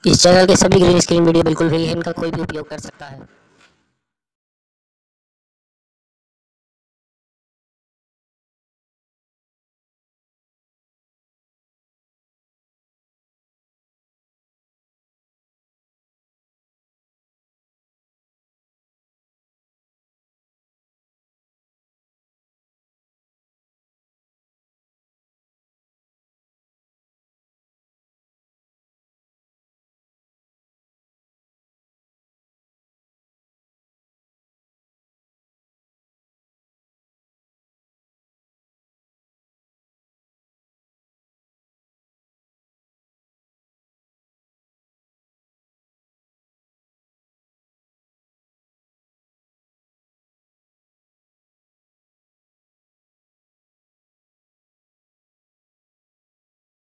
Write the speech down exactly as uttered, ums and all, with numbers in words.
इस चैनल के सभी ग्रीन स्क्रीन वीडियो बिल्कुल फ्री है, इनका कोई भी उपयोग कर सकता है।